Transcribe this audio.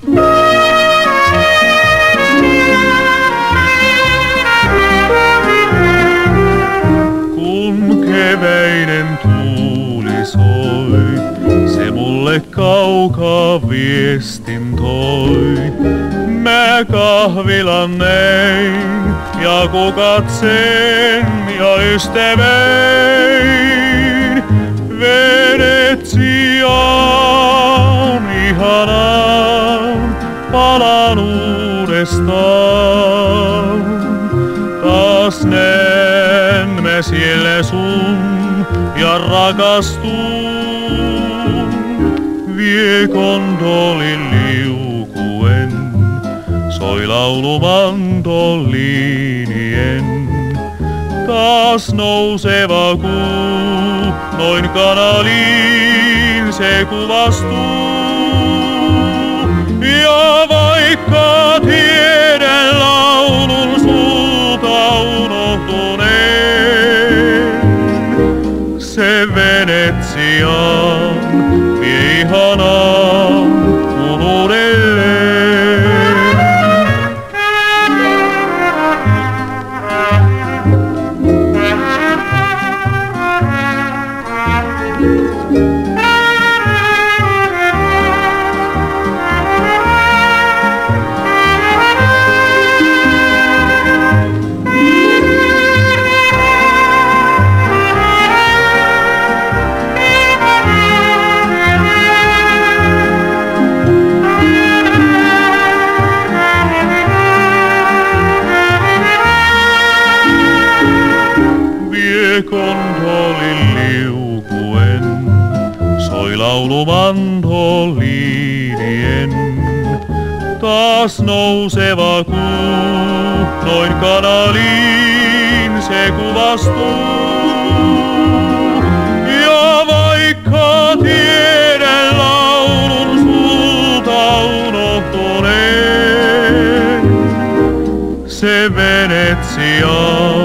Kun keväinen tuuli soi, se mulle kaukaa viestin toi. Mä kahvilan nein ja kukatsen ja ystävein. Venetsiaan ihanaan palaan uudestaan. Taas näen mä siellä sun ja rakastun. Vie gondolin liukuen, soi laulu mandoliinien. Taas nouseva kuu, noin kanaliin se kuvastuu. Ja vaikka tiedän laulun sulta unohtuneen, se Venetsiaan vie ihanaan uudelleen. Gondolin liukuen, soi laulu mandoliinien. Taas nouseva kuu, noin kanaliin se kuvastuu. Ja vaikka tiedän laulun sulta unohtuneen, se Venetsia